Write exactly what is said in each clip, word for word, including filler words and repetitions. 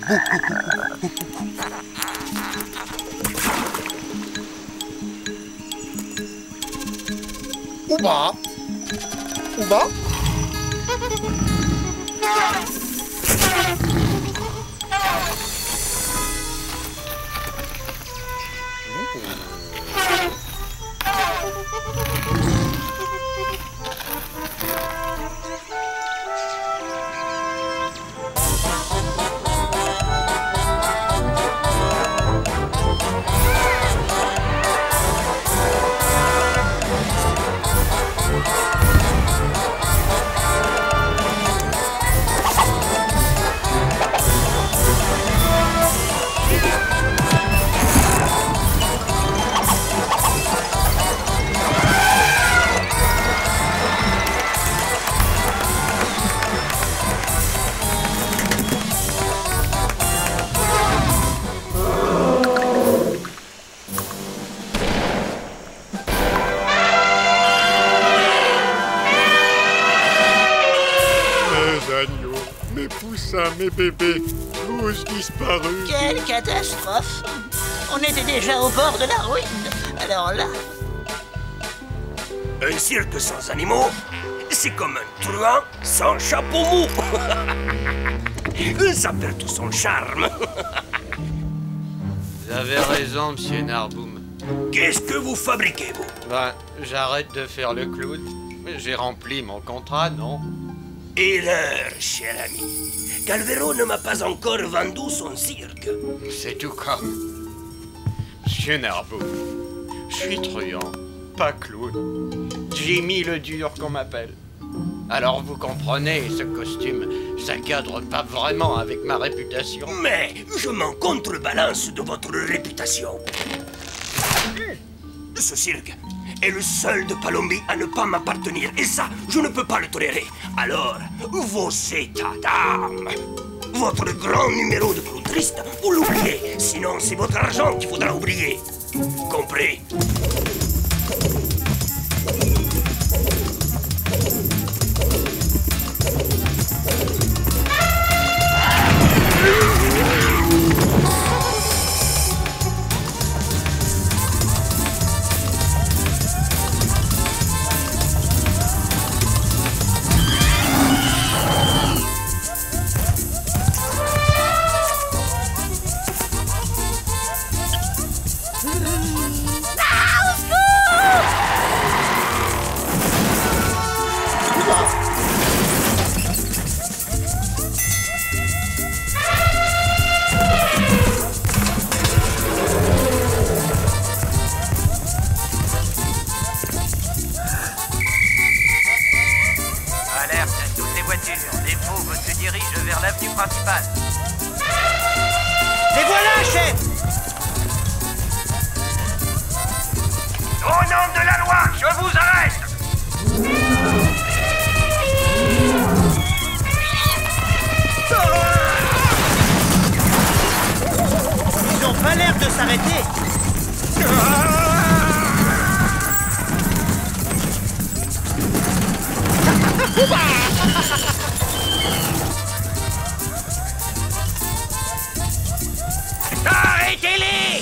Ouba. Ouba. Mes poussins, mes bébés, tous disparus. Quelle catastrophe! On était déjà au bord de la ruine. Alors là... Un cirque sans animaux, c'est comme un truand sans chapeau mou. Ça perd tout son charme. Vous avez raison, monsieur Narboum. Qu'est-ce que vous fabriquez, vous? Ben, j'arrête de faire le clown. J'ai rempli mon contrat, non? Erreur, cher ami. Calvero ne m'a pas encore vendu son cirque. C'est tout comme. Monsieur Narboum, je suis truand, pas clown. Jimmy le dur qu'on m'appelle. Alors vous comprenez, ce costume, ça cadre pas vraiment avec ma réputation. Mais je m'en contrebalance de votre réputation. Ce cirque est le seul de Palombie à ne pas m'appartenir. Et ça, je ne peux pas le tolérer. Alors, vos états d'âme, votre grand numéro de clown triste, vous l'oubliez. Sinon, c'est votre argent qu'il faudra oublier. Compris? Les fauves se dirigent vers l'avenue principale. Les voilà, chef! Au nom de la loi, je vous arrête! Ils ont pas l'air de s'arrêter. Arrêtez-les!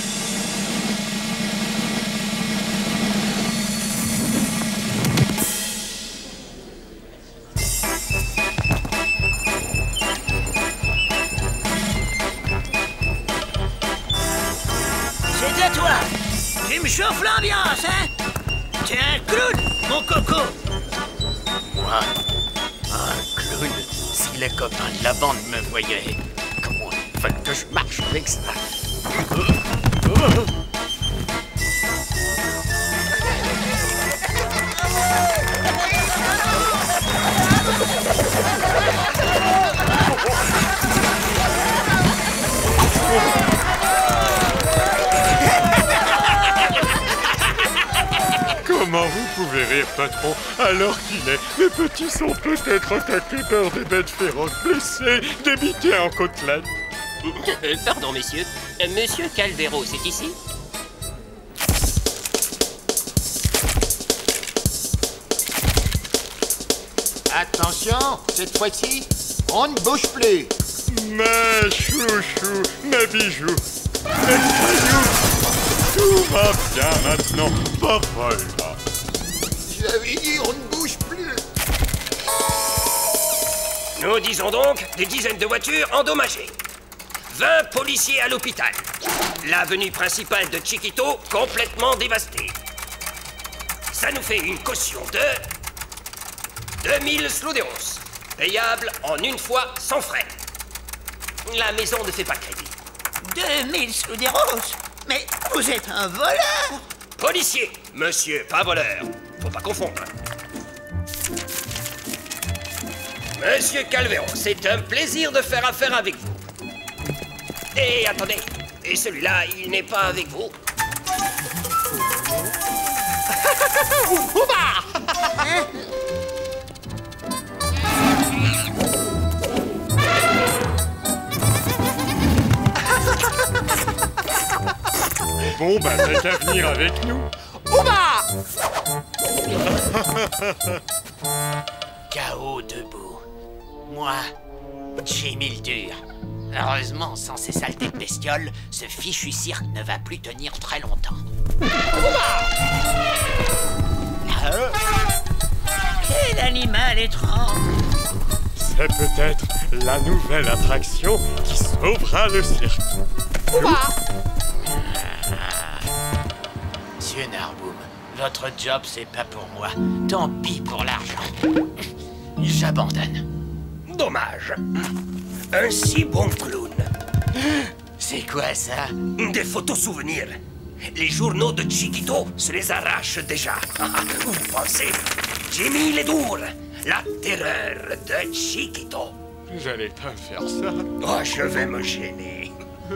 C'est à toi. Tu me chauffes l'ambiance, hein? T'es un clown, mon coco. Moi, un clown, si les copains de la bande me voyaient, comment il fallait que je marche avec ça? Comment vous pouvez rire, patron, alors qu'il est? Les petits sont peut-être attaqués par des bêtes féroces, blessés, débités en côtelette. Euh, pardon, messieurs. Euh, Monsieur Calvero, c'est ici? Attention, cette fois-ci, on ne bouge plus. Mes chouchous, mes bijoux, mes cailloux. Tout va bien maintenant, papa est là. J'avais dit, on ne bouge plus. Nous disons donc des dizaines de voitures endommagées. vingt policiers à l'hôpital. L'avenue principale de Chiquito complètement dévastée. Ça nous fait une caution de deux mille Sluderos, payable en une fois sans frais. La maison ne fait pas crédit. deux mille Sluderos? Mais vous êtes un voleur! Policier, monsieur, pas voleur. Faut pas confondre. Monsieur Calvero, c'est un plaisir de faire affaire avec vous. Et attendez, et celui-là, il n'est pas avec vous? Hein? Bon, bah, t'as qu'à venir avec nous. K O debout. Moi, j'ai mis le dur. Heureusement, sans ces saletés de bestioles, ce fichu cirque ne va plus tenir très longtemps. Quel animal étrange! C'est peut-être la nouvelle attraction qui sauvera le cirque. Monsieur Narboum, votre job, c'est pas pour moi. Tant pis pour l'argent. J'abandonne. Dommage. Un si bon clown. C'est quoi ça? Des photos souvenirs. Les journaux de Chiquito se les arrachent déjà. Vous pensez? Jimmy Ledour, la terreur de Chiquito. J'allais pas faire ça. Oh, je vais me gêner.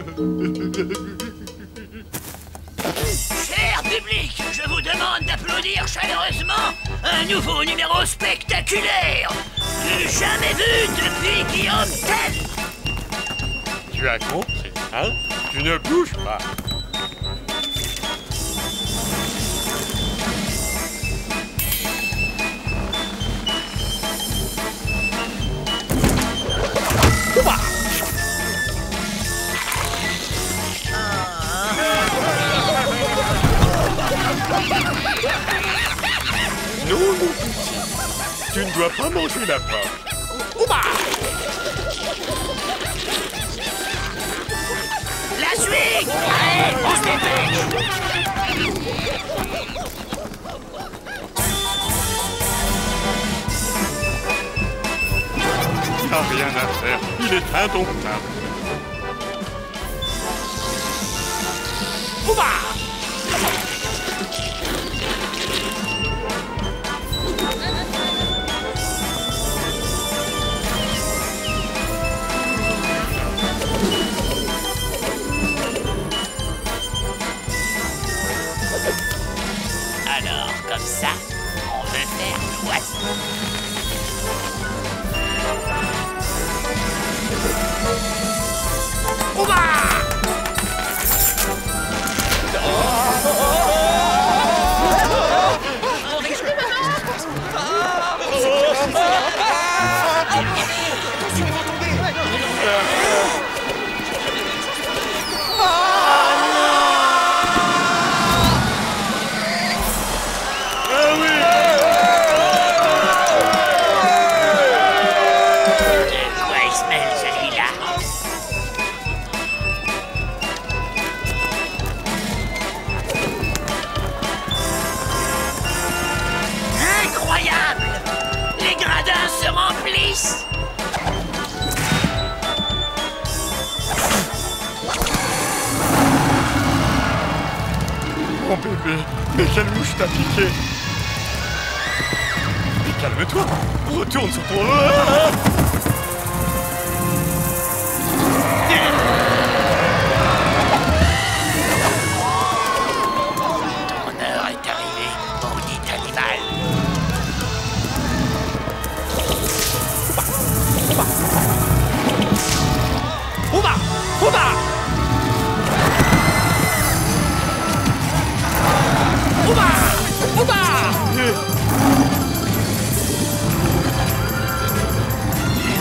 Cher public, je vous demande d'applaudir chaleureusement un nouveau numéro spectaculaire du jamais vu depuis Guillaume Tell. Tu as compris, hein? Tu ne bouges pas. Non, mon petit, tu ne dois pas manger la pomme. La suite! Allez, on se dépêche! Il n'a rien à faire, il est indomptable. Alors, comme ça, on veut faire l'oiseau. Mon bébé, mais quelle mouche t'a piqué? Mais calme-toi, retourne sur ton... Ton heure est arrivée, maudit animal. Ouba! Ouba! Ouba! Ouba!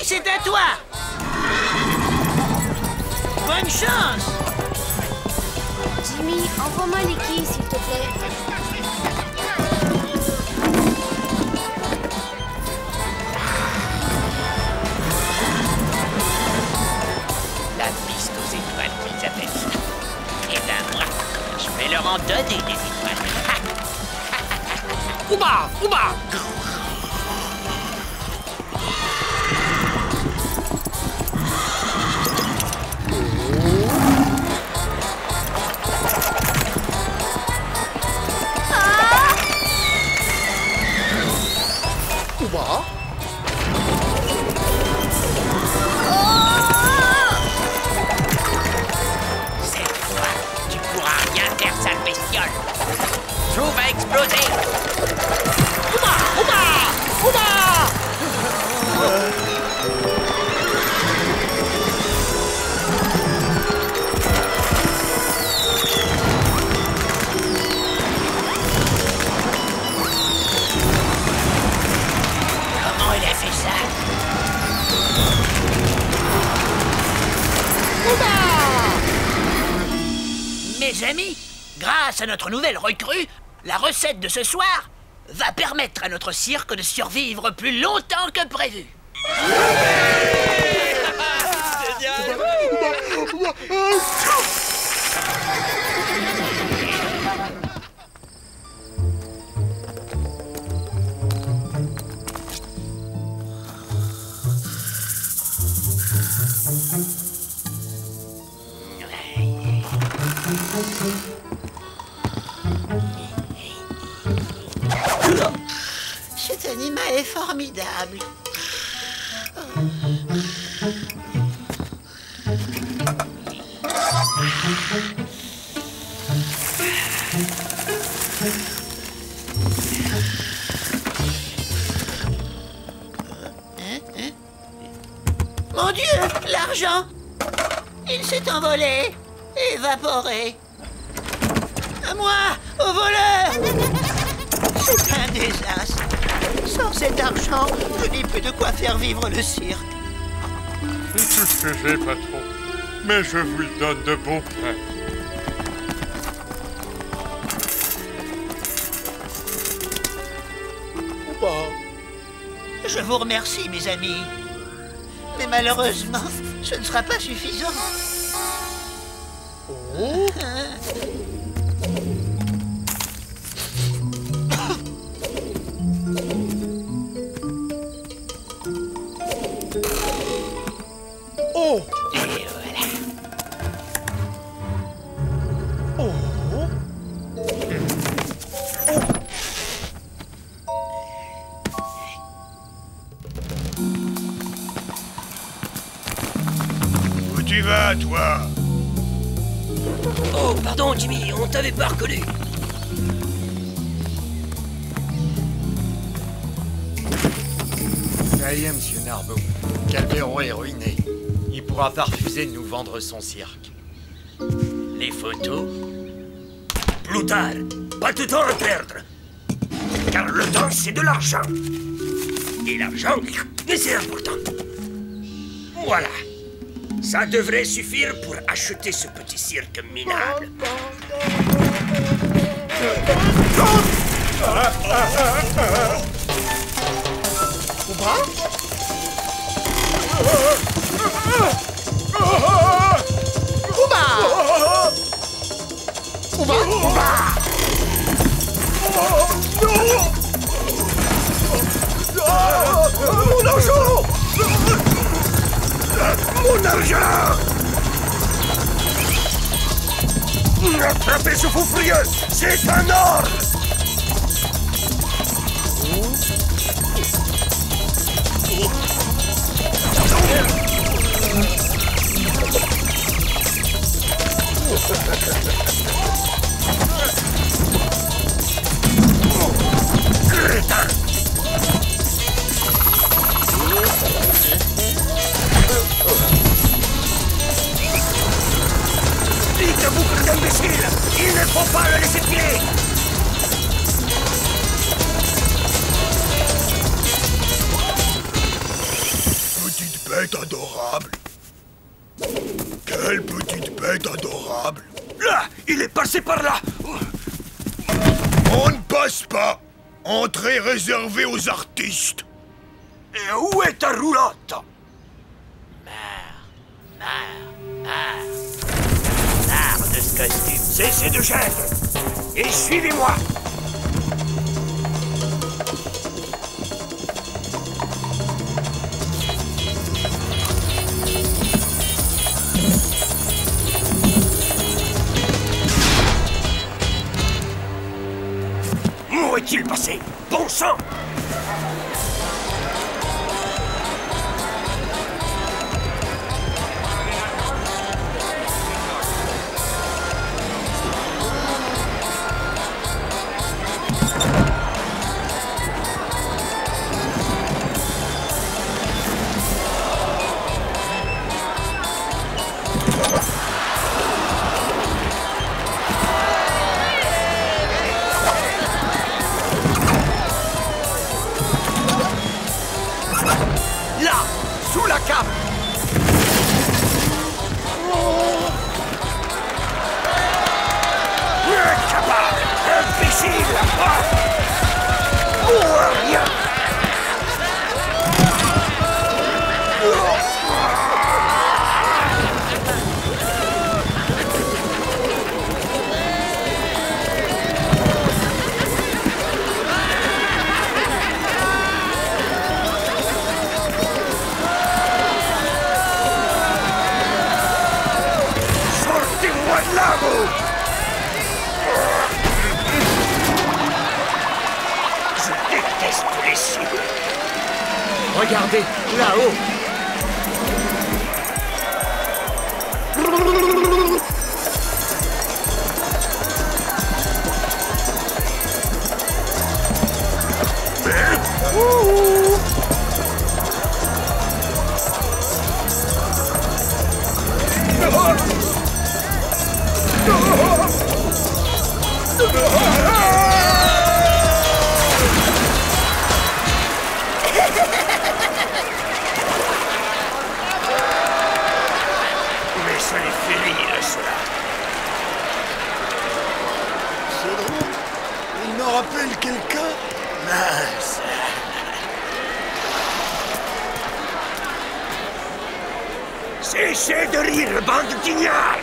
c'est à toi. Bonne chance. Jimmy, envoie-moi les quilles, s'il te plaît. La piste aux étoiles qu'ils appellent ça. Eh ben moi, je vais leur en donner des étoiles. Ouba! Ouba! Ouba. Cette fois, tu pourras rien faire, sale bestiole. Tout va exploser. Ouba! Ouba! Ouba! Comment il a fait ça? Mes amis, grâce à notre nouvelle recrue, la recette de ce soir va permettre à notre cirque de survivre plus longtemps que prévu. Cet animal est formidable. Mon Dieu, l'argent! Il s'est envolé, évaporé. À moi, au voleur! C'est un désastre. Sans cet argent, je n'ai plus de quoi faire vivre le cirque. C'est tout ce que j'ai, patron. Mais je vous le donne de bon pain. Je vous remercie, mes amis. Mais malheureusement, ce ne sera pas suffisant. Oh. Oh. Et voilà. Oh. Où tu vas, toi? Oh, pardon, Jimmy, on t'avait pas reconnu. Ça y est, monsieur Narbo. Calvero est ruiné. Il pourra pas refuser de nous vendre son cirque. Les photos? Plus tard, pas de temps à perdre. Car le temps, c'est de l'argent. Et l'argent, c'est important. Voilà. Ça devrait suffire pour acheter ce petit cirque minable. Mon argent! Mon argent! Attrapez ce fou furieux! C'est un ordre! Crétin! Dites-vous que d'imbécile! Il ne faut pas le laisser filer! Petite bête adorable. Quelle petite bête adorable. Là, il est passé par là. On ne passe pas. Entrée réservée aux artistes. Et où est ta roulotte? Marre, marre, marre. Marre de ce costume. Cessez de gêner et suivez-moi. Où est-il passé? Bon sang! Sous la cape! Incapable! Imbécile! Oh, rien! Je déteste les cibles. Regardez, là-haut. Mais ça les fait rire, cela. C'est drôle. Il me rappelle quelqu'un. Mince. Cessez de rire, bande d'ignards!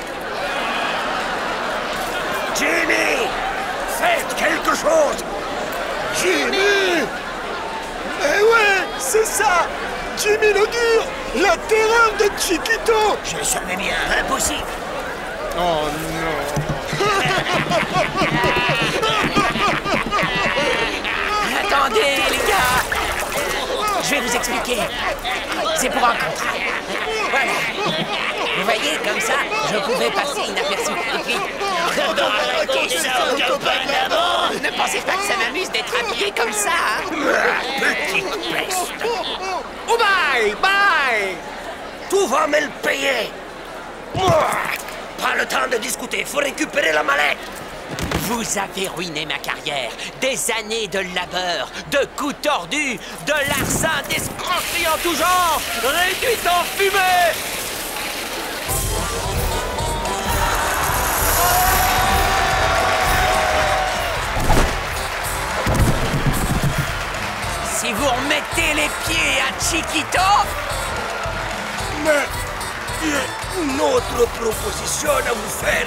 Jimmy! Faites quelque chose! Jimmy! Eh ouais, c'est ça! Jimmy le dur! La terreur de Chiquito! Je le savais bien. Impossible. Oh non. Attendez, les gars! Je vais vous expliquer. C'est pour un contrat. Voilà. Vous voyez, comme ça, je pouvais passer inaperçu. Et puis... Qui sort de Panama? Ne pensez pas que ça m'amuse d'être habillé comme ça, hein? Petite peste! Oh bye, bye. Tout va me le payer! Mouah. Pas le temps de discuter, faut récupérer la mallette! Vous avez ruiné ma carrière. Des années de labeur, de coups tordus, de larcins, d'escroqueries en tout genre, réduites en fumée! Si vous remettez les pieds à Chiquito... Mais j'ai une autre proposition à vous faire.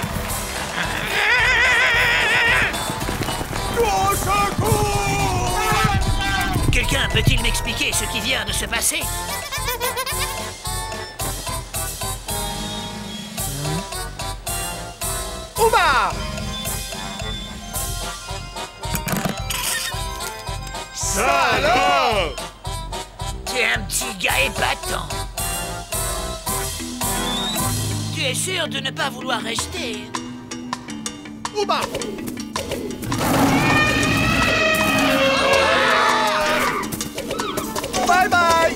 Quelqu'un peut-il m'expliquer ce qui vient de se passer? Ouma! Ça alors! Tu es un petit gars épatant. Tu es sûr de ne pas vouloir rester? Ouma! Bye bye!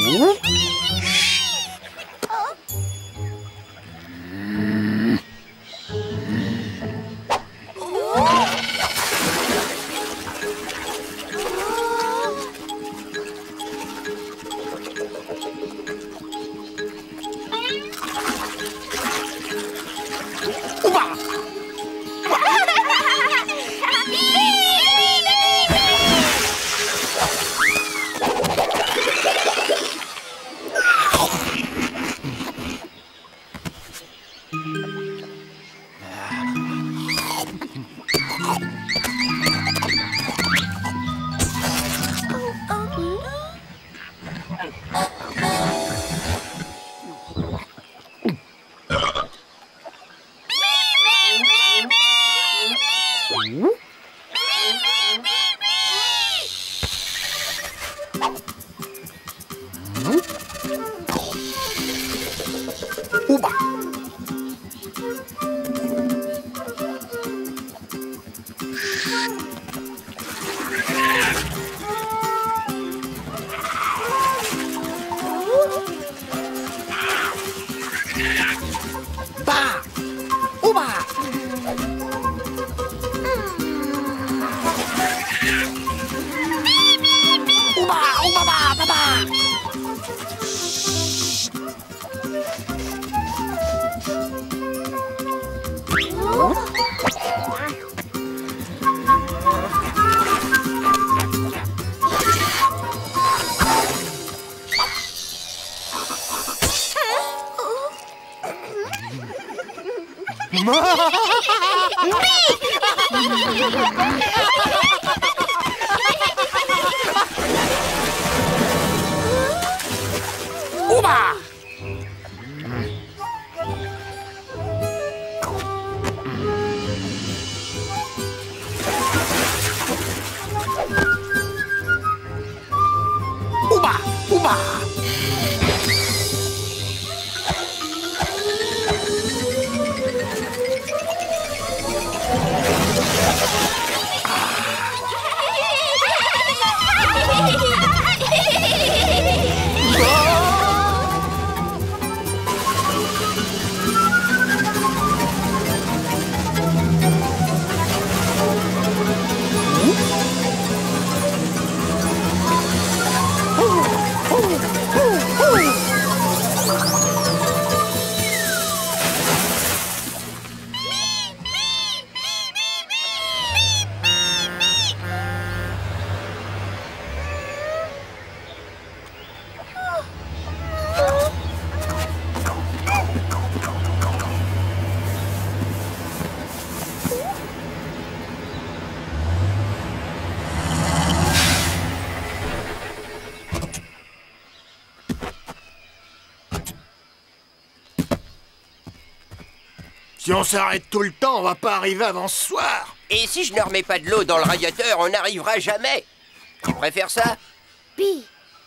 Si on s'arrête tout le temps, on va pas arriver avant ce soir. Et si je ne remets pas de l'eau dans le radiateur, on n'arrivera jamais. Tu préfères ça? Bi,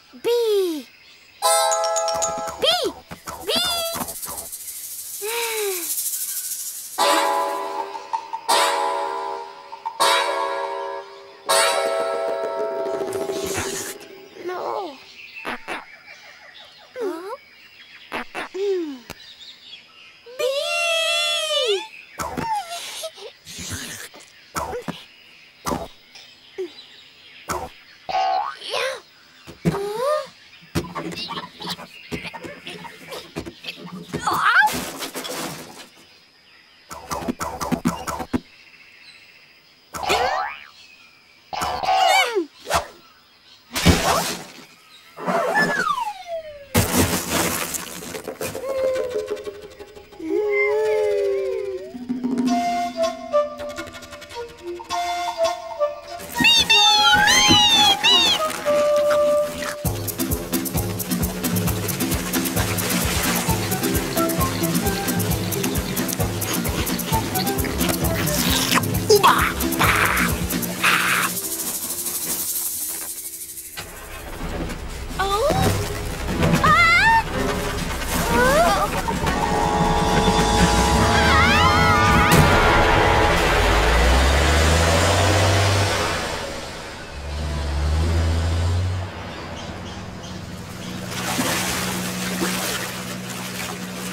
bi, bi, bi. Non.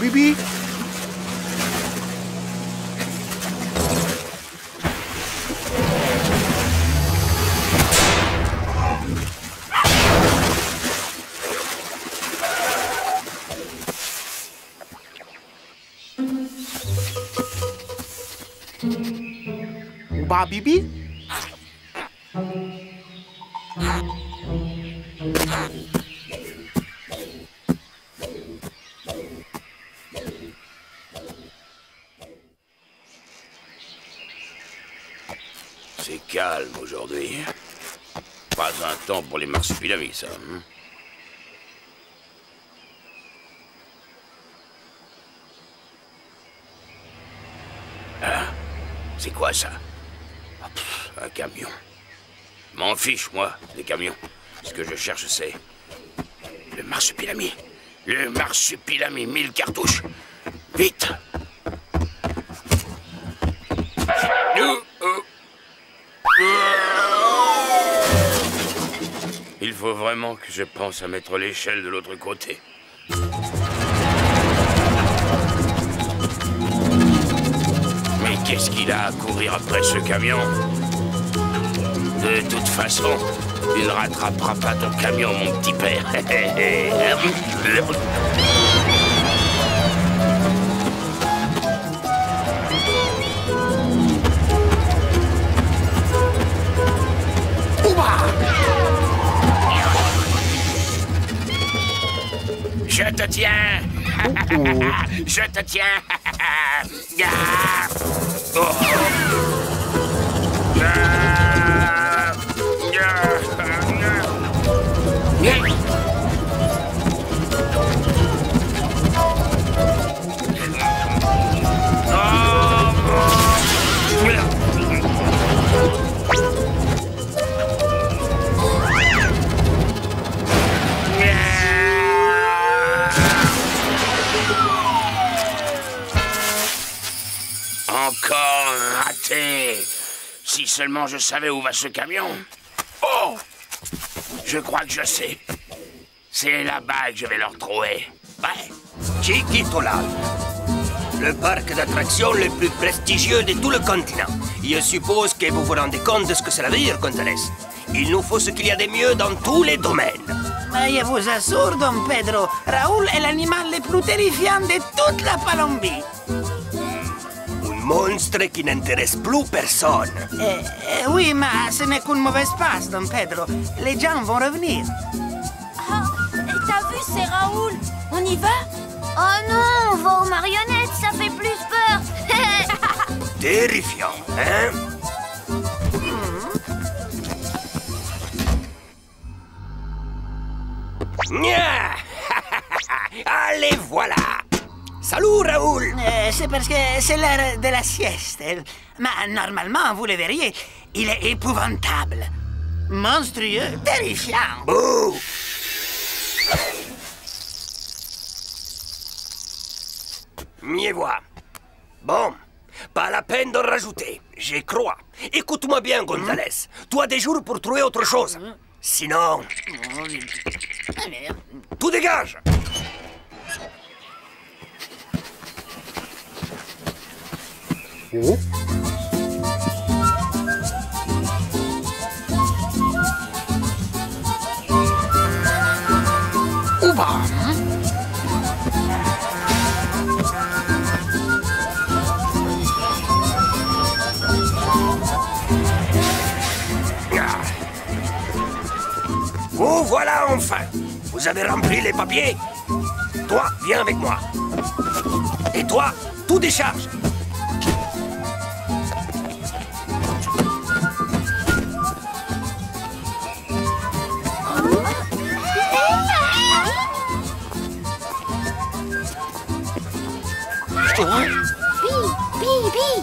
Bibi? Bah, Bibi? C'est calme aujourd'hui. Pas un temps pour les marsupilamis, ça. Hein? Ah, c'est quoi ça? Ah, pff, un camion. M'en fiche, moi, des camions. Ce que je cherche, c'est le marsupilami. Le marsupilami, mille cartouches. Vite! Il faut vraiment que je pense à mettre l'échelle de l'autre côté. Mais qu'est-ce qu'il a à courir après ce camion? De toute façon, il ne rattrapera pas ton camion, mon petit père. Je te tiens. Je te tiens. Oh. Encore raté. Si seulement je savais où va ce camion. Oh! Je crois que je sais. C'est là-bas que je vais le retrouver. Ouais. Chiquitoland, le parc d'attractions le plus prestigieux de tout le continent. Je suppose que vous vous rendez compte de ce que cela veut dire, Gonzales. Il nous faut ce qu'il y a de mieux dans tous les domaines. Mais je vous assure, Don Pedro, Raoul est l'animal le plus terrifiant de toute la Palombie. Monstre qui n'intéresse plus personne. Eh, eh, oui, mais ce n'est qu'une mauvaise passe, Don Pedro. Les gens vont revenir. Ah, t'as vu, c'est Raoul. On y va? Oh non, on va aux marionnettes, ça fait plus peur. Terrifiant, hein? Nya. Allez, voilà. Salut, Raoul! Euh, c'est parce que c'est l'heure de la sieste. Mais normalement, vous le verriez, il est épouvantable. Monstrueux, terrifiant. Bouh! M'y vois. Bon, pas la peine de rajouter, j'y crois. Écoute-moi bien, Gonzales. Tu as des jours pour trouver autre chose. Sinon... Tout dégage! Oh. Ouba. Vous voilà enfin. Vous avez rempli les papiers. Toi, viens avec moi. Et toi, tout décharge. Bi, bi, bi.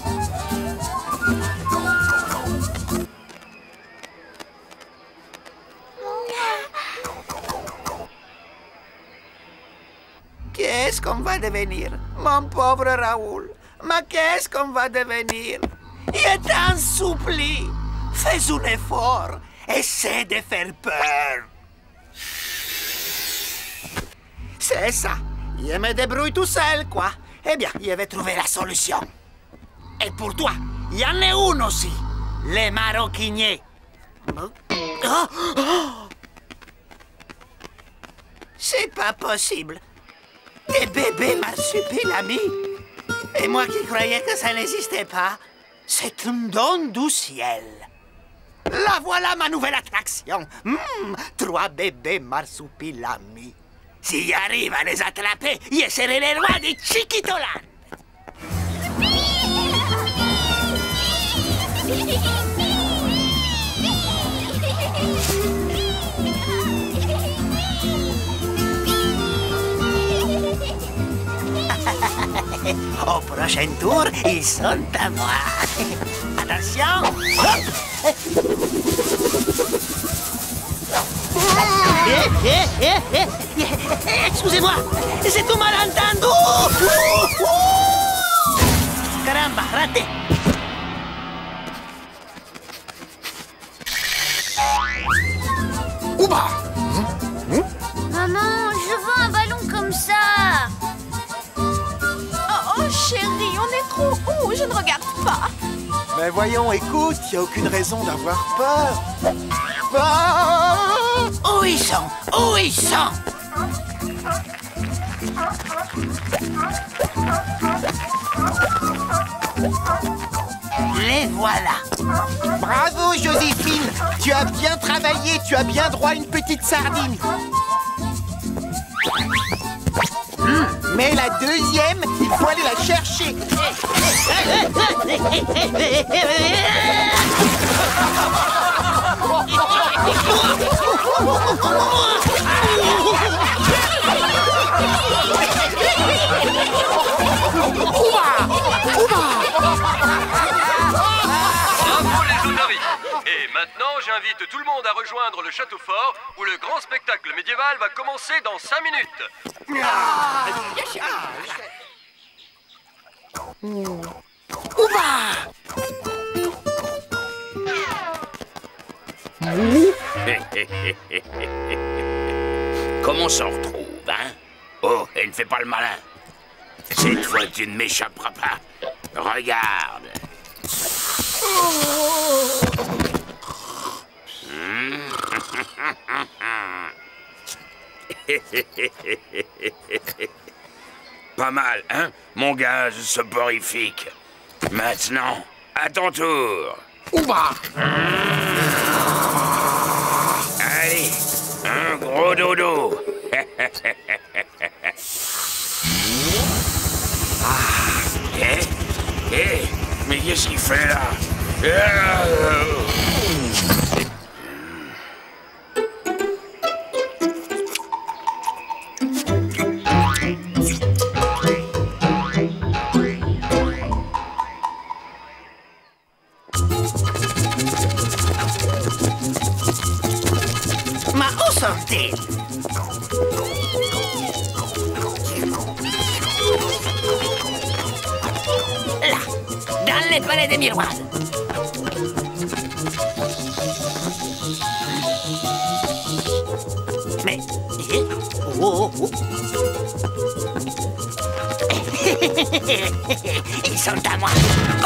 Qu'est-ce qu'on va devenir, mon pauvre Raoul? Mais qu'est-ce qu'on va devenir? Il t'en supplie. Fais un effort. Essaie de faire peur. C'est ça. Je me débrouille tout seul, quoi. Eh bien, je vais trouver la solution. Et pour toi, il y en a une aussi. Les maroquiniers. Oh, oh. C'est pas possible. Des bébés marsupilamis. Et moi qui croyais que ça n'existait pas. C'est un don du ciel. La voilà ma nouvelle attraction. Mmh, trois bébés marsupilamis. Si j'arrive à les attraper, je serai le roi de Chiquitoland. Au prochain tour, ils sont à moi. Attention. Hop. Eh, eh, eh, eh, eh, excusez-moi, c'est tout malentendu. Caramba, raté. Ouba. Maman, je veux un ballon comme ça. Oh, chérie, on est trop haut, je ne regarde pas. Mais voyons, écoute, il n'y a aucune raison d'avoir peur. Ah! Où ils sont? Où ils sont? Les voilà. Bravo, Joséphine. Tu as bien travaillé, tu as bien droit à une petite sardine. Mmh. Mais la deuxième, il faut aller la chercher. Bravo les Otaries. Et maintenant, j'invite tout le monde à rejoindre le château fort où le grand spectacle médiéval va commencer dans cinq minutes. Comment on s'en retrouve, hein? Oh, elle ne fait pas le malin. Cette fois, tu ne m'échapperas pas. Regarde. Pas mal, hein? Mon gaz soporifique. Maintenant, à ton tour. Ouba. Allez, un gros dodo. Ah, eh, eh, mais qu'est-ce qu'il fait là? Ma où sont-ils? Là, dans les palais des miroirs. Mais... Oh, oh, oh. Ils sont à moi.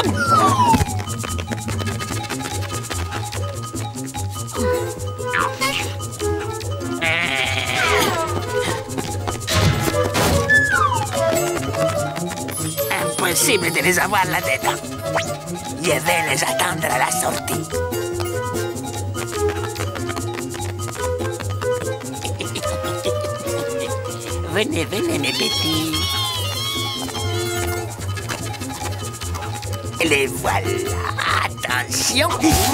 Impossible de les avoir là-dedans. Je vais les attendre à la sortie. Venez, venez, mes petits. Les voilà. Attention.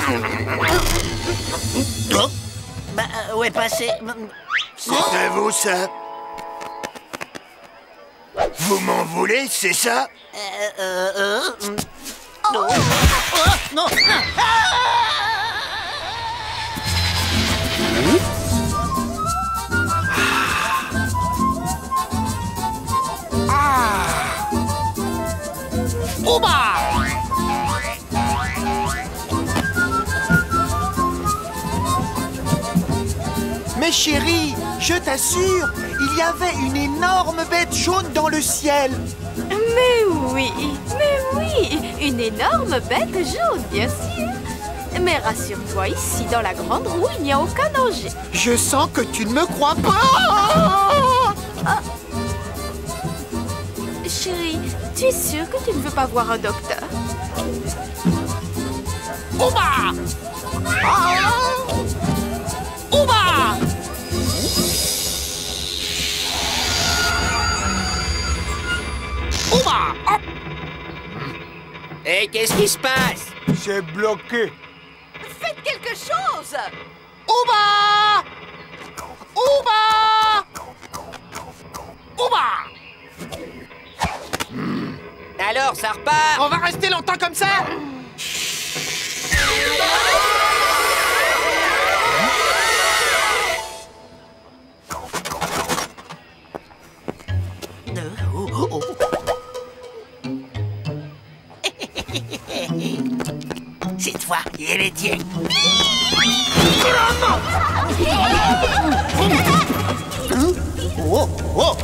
Oh. Bah, où est passé? C'est à vous, ça? Vous m'en voulez, c'est ça? Euh, euh, euh... Non. Oh, non. Ah. Ouba. Mais chérie, je t'assure, il y avait une énorme bête jaune dans le ciel. Mais oui, mais oui, une énorme bête jaune, bien sûr. Mais rassure-toi, ici, dans la grande roue, il n'y a aucun danger. Je sens que tu ne me crois pas. Ah. Chérie, tu es sûre que tu ne veux pas voir un docteur? Ouba! Ah! Ouba! Ouba! Ah! Hé, qu'est-ce qui se passe? C'est bloqué. Faites quelque chose! Ouba! Ouba! Ouba! Alors, ça repart? On va rester longtemps comme ça? Cette fois, il est tien. Oh, oh.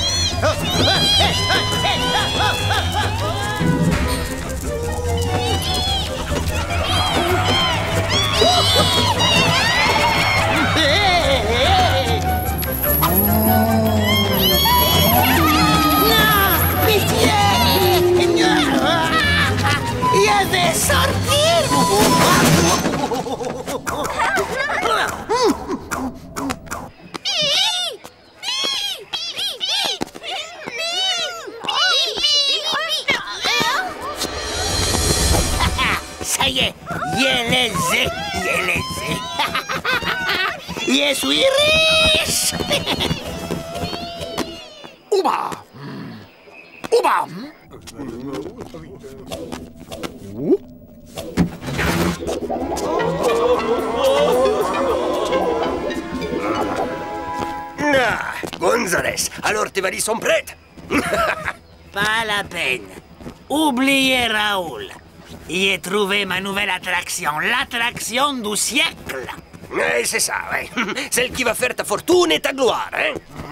Je vais sortir. Ça y est, je les ai, je les ai. Je suis riche. Ouba! Ouba! Ah, Gonzales, alors tes valises sont prêtes? Pas la peine. Oubliez Raoul. J'ai trouvé ma nouvelle attraction, l'attraction du siècle. Eh, c'est ça, ouais. Celle qui va faire ta fortune et ta gloire, hein?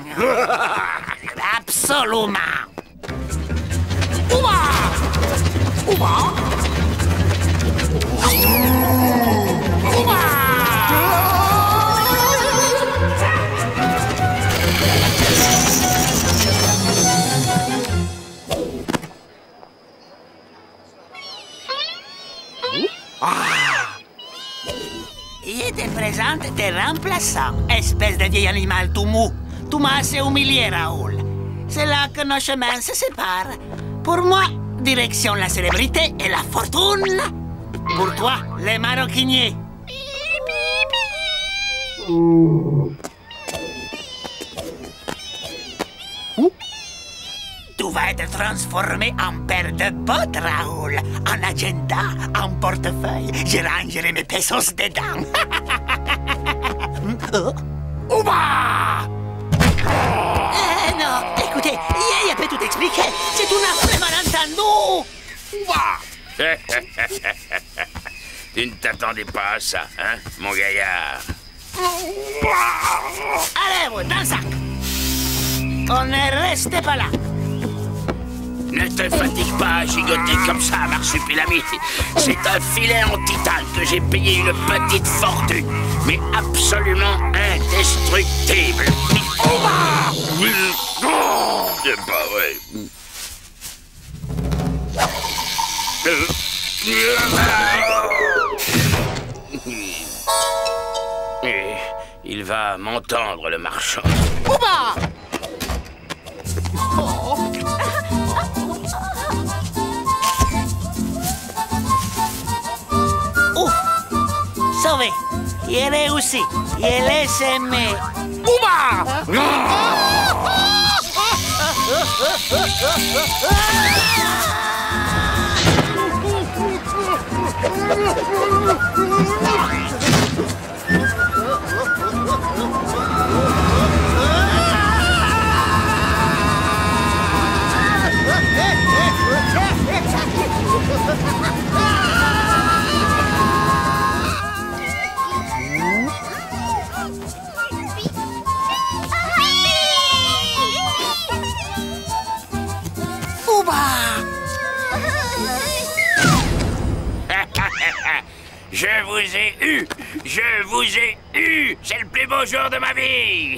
Absolument. Ouba! Ouba! Ouba! Je te présente tes remplaçants, espèce de vieil animal tout mou. Tu m'as assez humilié, Raoul. C'est là que nos chemins se séparent. Pour moi, direction la célébrité et la fortune. Pour toi, les maroquiniers. Tu vas être transformé en paire de bottes, Raoul. En agenda, en portefeuille. Je rangerai mes pesos dedans. Ouba! Euh, non, écoutez, il peut tout expliquer. C'est un affreux malentendu. Ouba! Tu ne t'attendais pas à ça, hein, mon gaillard? Allez, vous, dans le sac. On ne reste pas là. Ne te fatigue pas à gigoter comme ça, marsupilami. C'est un filet en titane que j'ai payé une petite fortune, mais absolument indestructible. Ouba! C'est pas vrai. Et il va m'entendre, le marchand. Ouba! Oh! Sauvé! Il est réussi! Il est aimé! Ouba! vous ai eu! Je vous ai eu! C'est le plus beau jour de ma vie!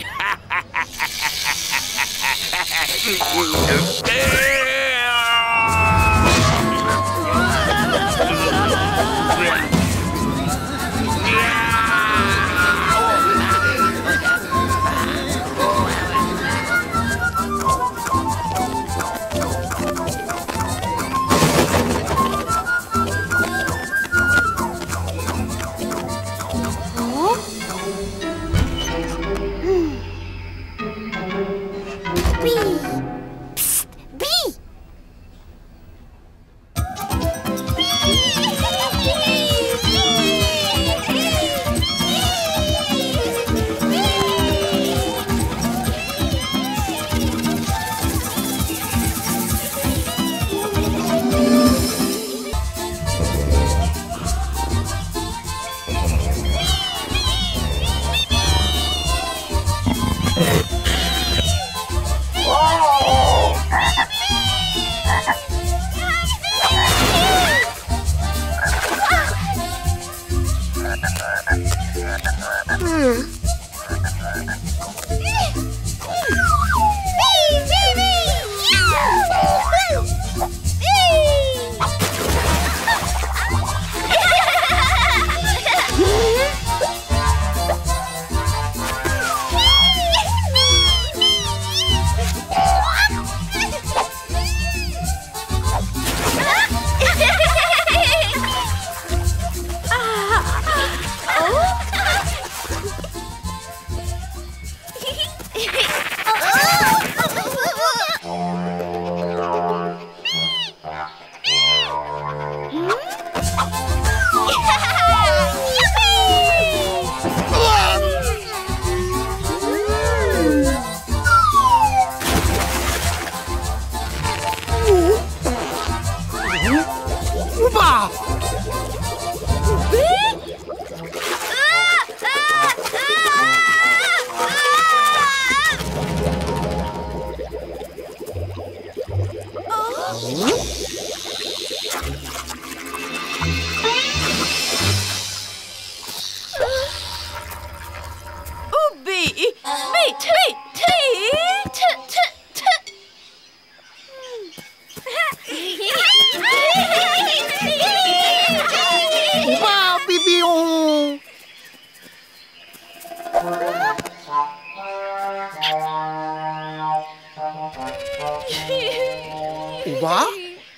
Ouba?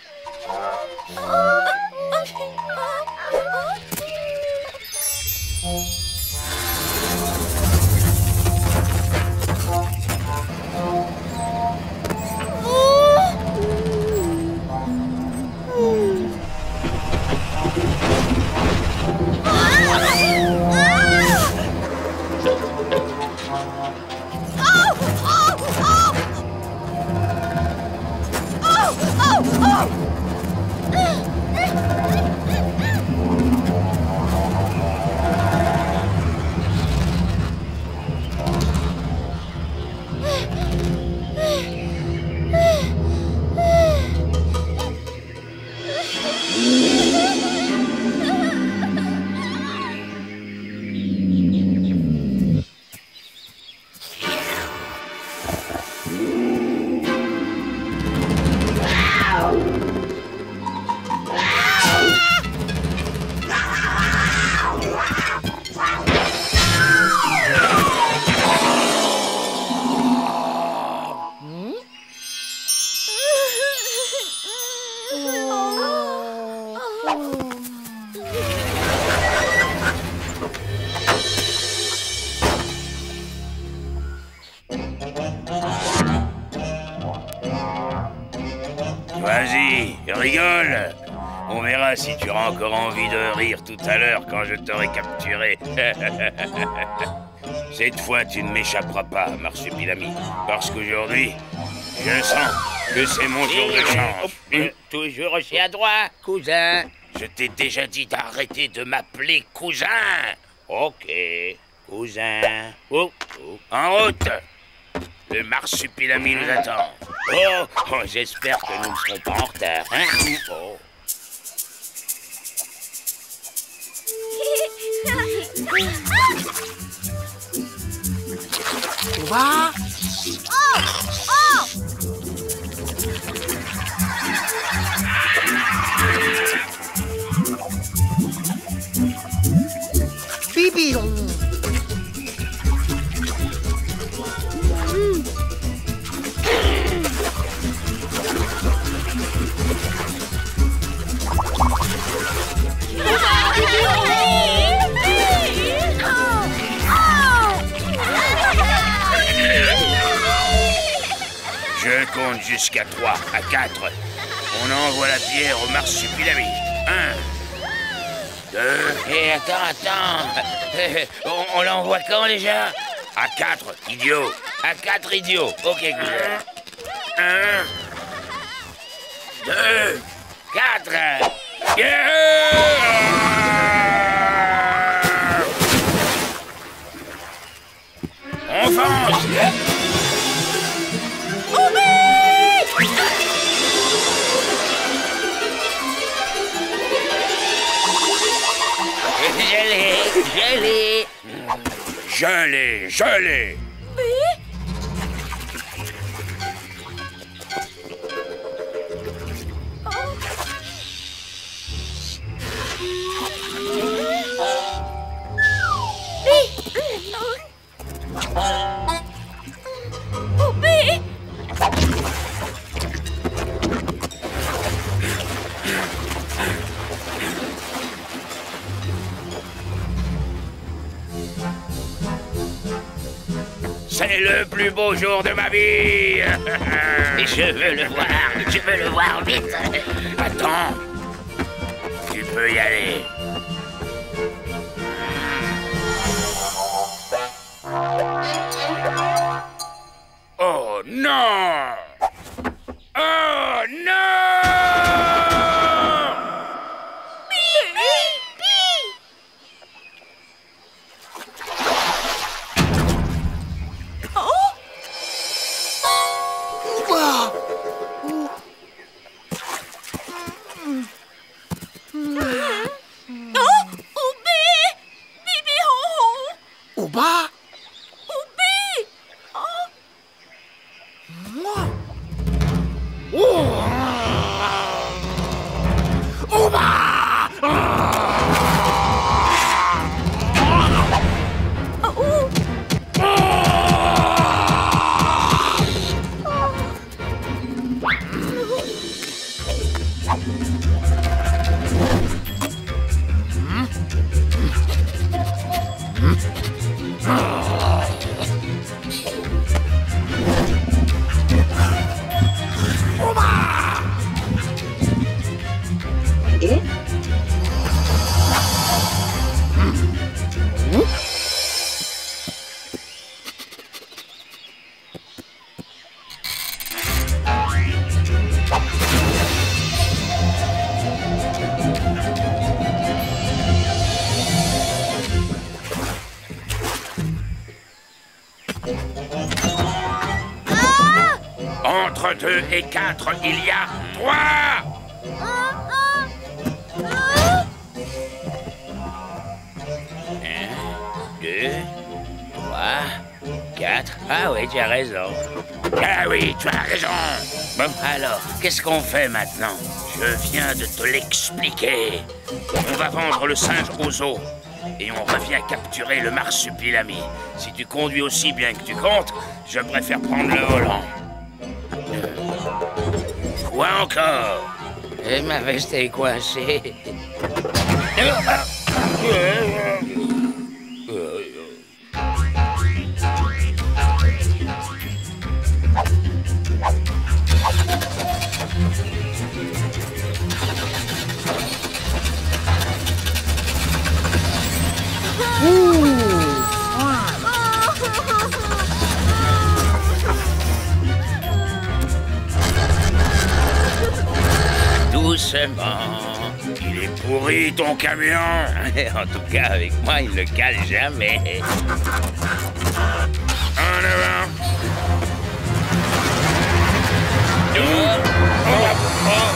Vas-y, rigole. On verra si tu auras encore envie de rire tout à l'heure quand je t'aurai capturé. Cette fois, tu ne m'échapperas pas, Marsupilami, parce qu'aujourd'hui, je sens que c'est mon jour de chance. Toujours aussi adroit, cousin. Je t'ai déjà dit d'arrêter de m'appeler cousin. Ok, cousin. Oh, oh. En route. Le Marsupilami nous attend. Oh, oh j'espère que nous ne serons pas en retard. Hein oh. On va. Oh, oh. Bibillon. Je compte jusqu'à trois, à quatre. On envoie la pierre au marsupilami. Un, deux... Et attends, attends. On, on l'envoie quand déjà? À quatre, idiot. À quatre, idiot. Ok, cousin. Un, deux, quatre. Yeah! On fonce! Je l'ai, je l'ai. Je l'ai, je l'ai. Poupée! C'est le plus beau jour de ma vie. Je veux le voir, je veux le voir vite. Attends, tu peux y aller. Oh non! Oh non! Entre deux et quatre, il y a trois. Un, deux, trois, quatre. Ah oui, tu as raison. Ah oui, tu as raison. Bon, alors, qu'est-ce qu'on fait maintenant? Je viens de te l'expliquer. On va vendre le singe aux eaux. Et on revient capturer le marsupilami. Si tu conduis aussi bien que tu comptes, je préfère prendre le volant. Quoi encore? Et ma veste est coincée. Doucement. Il est pourri ton camion. En tout cas, avec moi, il ne cale jamais. En avant. Oh, oh, oh.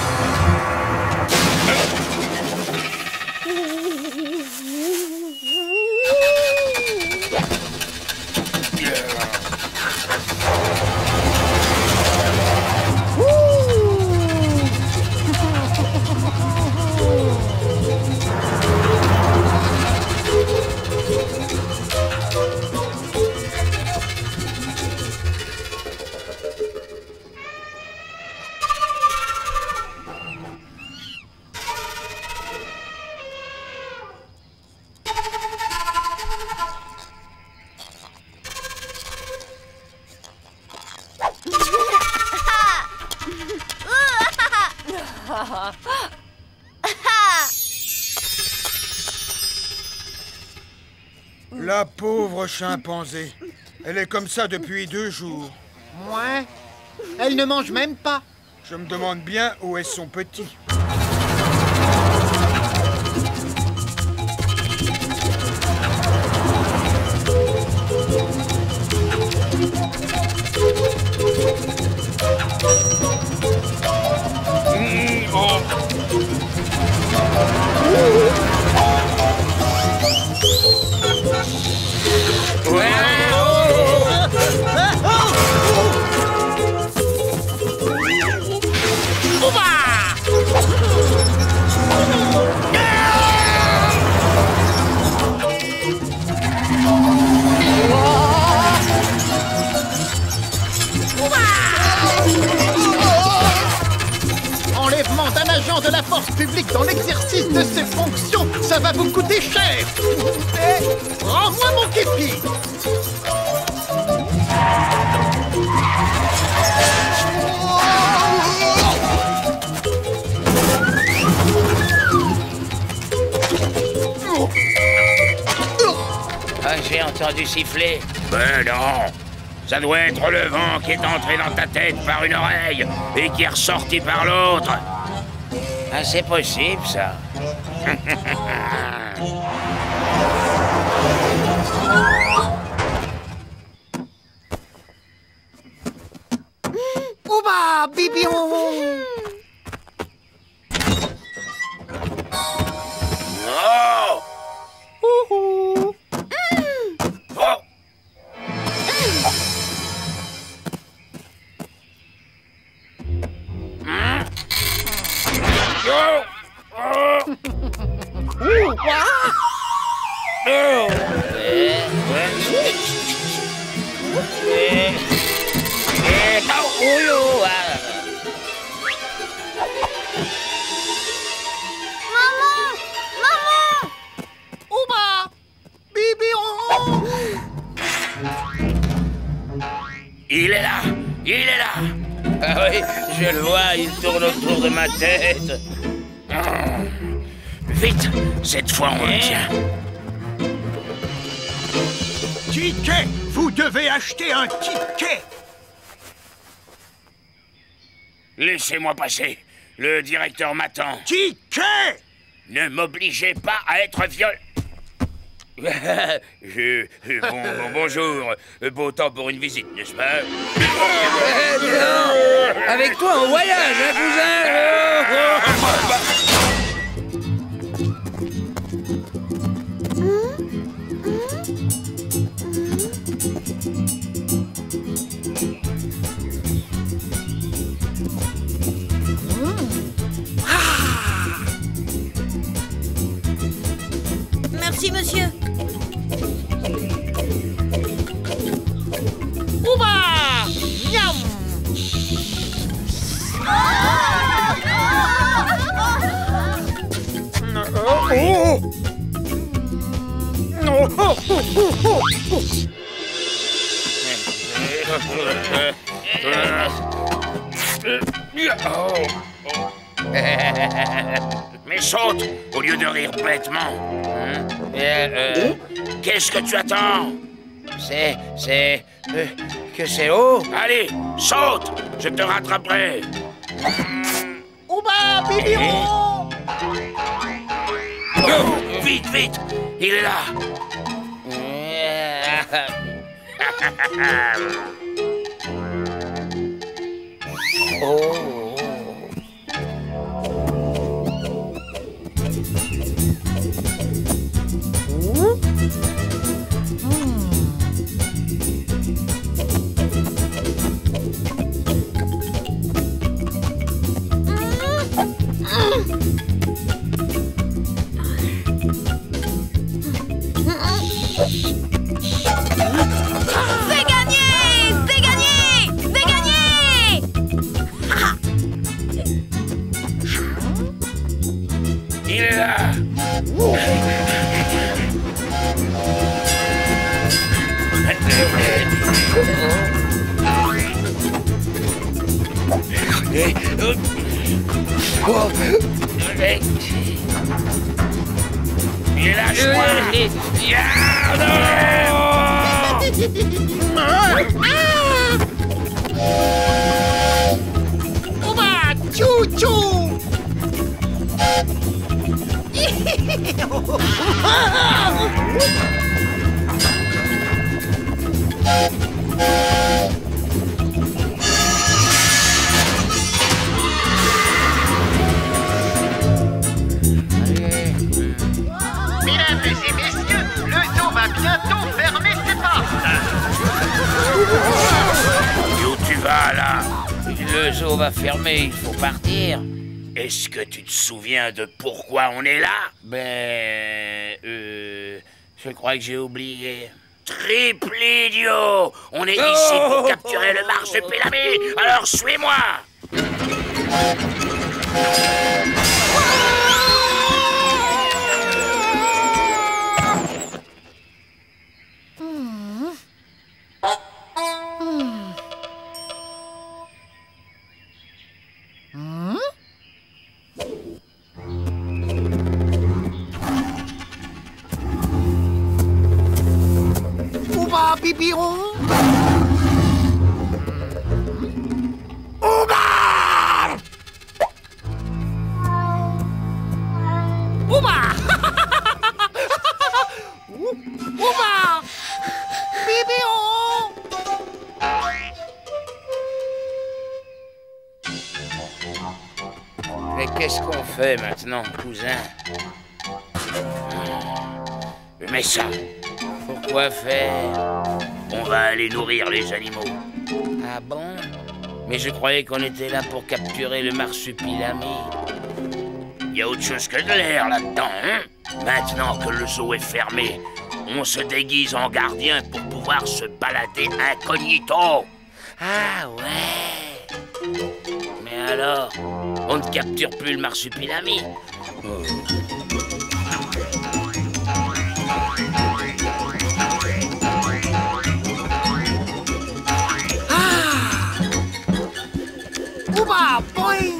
La pauvre chimpanzé. Elle est comme ça depuis deux jours. Ouais. Elle ne mange même pas. Je me demande bien où est son petit. Mmh, oh. Ouais. Enlèvement d'un agent de la force publique dans l'exercice de ses fonctions, ça va vous coûter cher. Et rends-moi mon képi. Ah, j'ai entendu siffler. Ben non. Ça doit être le vent qui est entré dans ta tête par une oreille et qui est ressorti par l'autre. Ah, c'est possible, ça. Ouba, bibion. Oh. Ouhou. Oh. Maman! Maman! Ouba! Bibion! Il est là! Il est là! Ah oui, je le vois, il tourne autour de ma tête. Oh. Vite! Cette fois, on le tient. Ticket! Vous devez acheter un ticket! Laissez-moi passer. Le directeur m'attend. Ticket! Ne m'obligez pas à être viol... je, je- bon, bon, bonjour. Beau temps pour une visite, n'est-ce pas? Eh, dis donc, avec toi en voyage, hein, cousin? Merci, monsieur. Ouba! Miam! Oh, oh. Non. Oh, oh, oh, oh, oh. Mais saute, au lieu de rire bêtement. Hein? Euh, euh, Qu'est-ce que tu attends? C'est... c'est... euh, que c'est haut. Allez, saute, je te rattraperai. Ouba, bibion! Oh, vite, vite, il est là. Oh. Fais gagner! Fais gagner! Fais gagner! Il est là. Et lâche-moi. Ouba, tchou tchou. Mesdames et messieurs, le zoo va bientôt fermer ses portes. Et où tu vas, là? Le zoo va fermer, il faut partir. Est-ce que tu te souviens de pourquoi on est là? Ben... Euh... Je crois que j'ai oublié. Triple idiot! On est ici pour capturer le marsupilami. Alors suis-moi! Ouba, bibiron. Ouba! Ouba! Ouba! Bibiron! Mais qu'est-ce qu'on fait maintenant, cousin? Mais ça, pourquoi faire? On va aller nourrir les animaux. Ah bon? Mais je croyais qu'on était là pour capturer le marsupilami. Il y a autre chose que de l'air là-dedans, hein? Maintenant que le zoo est fermé, on se déguise en gardien pour pouvoir se balader incognito. Ah ouais? Mais alors, on ne capture plus le marsupilami? Oh. Ouba, boing!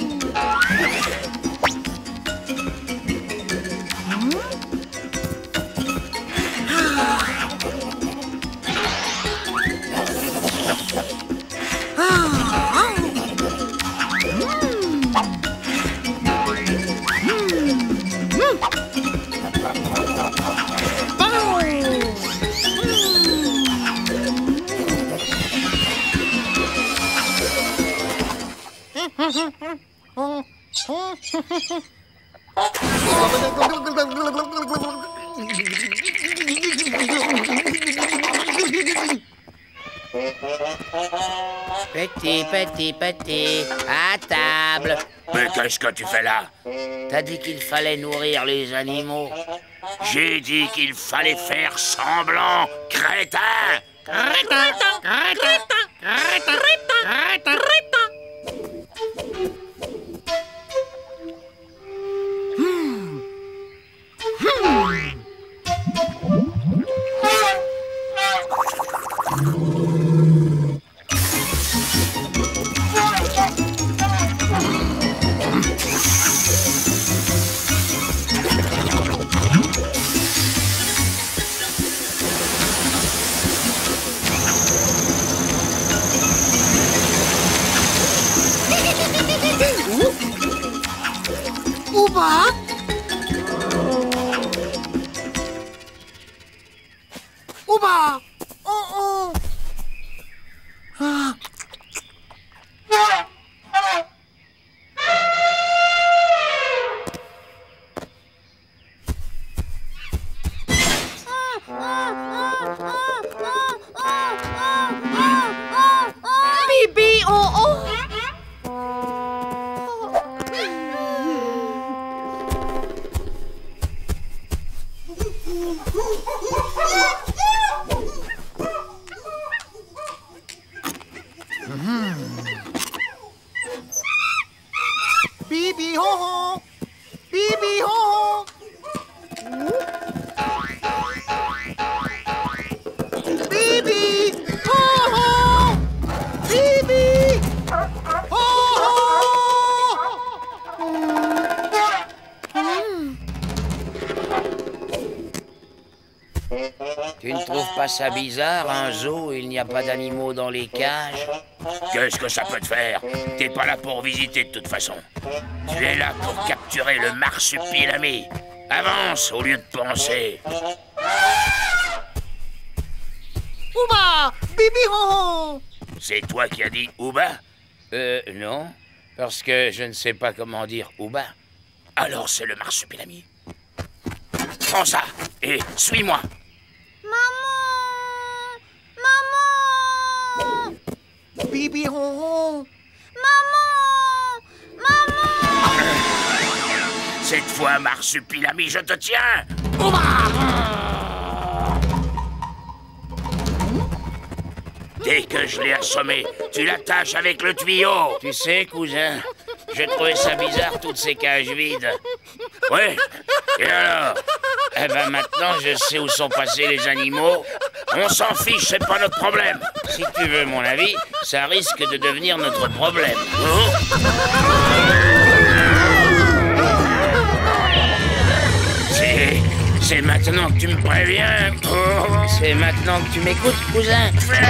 Petit, petit, petit, à table. Mais qu'est-ce que tu fais là? T'as dit qu'il fallait nourrir les animaux. J'ai dit qu'il fallait faire semblant, crétin. Crétin, crétin, crétin, crétin, crétin. Hmm. Hmm. Ouba! Ouba! Oh oh! Ah! Bibi, oh oh! Bibi ho ho! Bibi ho ho! Bibi ho ho! Bibi ho ho! Tu ne trouves pas ça bizarre, un zoo, il n'y a pas d'animaux dans les cages? Qu'est-ce que ça peut te faire? T'es pas là pour visiter de toute façon. Tu es là pour capturer le marsupilami. Avance au lieu de penser. Ouba! Bibiron! C'est toi qui as dit Ouba? Euh, non. Parce que je ne sais pas comment dire Ouba. Alors c'est le marsupilami. Prends ça et suis-moi. Maman! Maman! Bibiron! Maman! Maman! Cette fois, marsupilami, je te tiens. Ouba! Dès que je l'ai assommé, tu l'attaches avec le tuyau. Tu sais, cousin, j'ai trouvé ça bizarre, toutes ces cages vides. Ouais? Et alors? Eh ben maintenant, je sais où sont passés les animaux. On s'en fiche, c'est pas notre problème. Si tu veux mon avis, ça risque de devenir notre problème. Oh. C'est... c'est maintenant que tu me préviens. Oh. C'est maintenant que tu m'écoutes, cousin.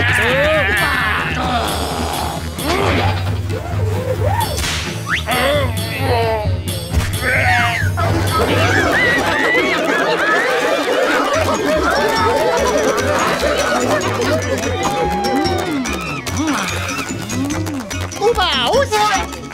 Ouba, ouza!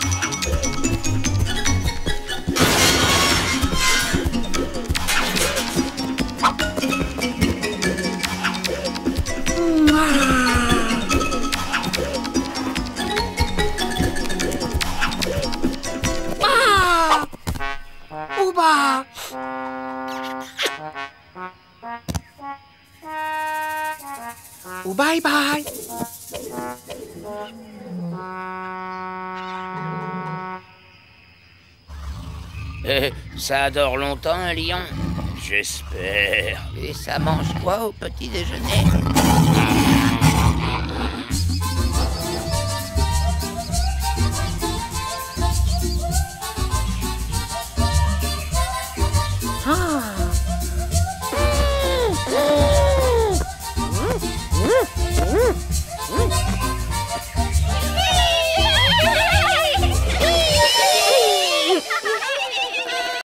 Ah! Ouba! Oh, bye bye! Euh, ça dort longtemps, un lion? J'espère. Et ça mange quoi au petit déjeuner?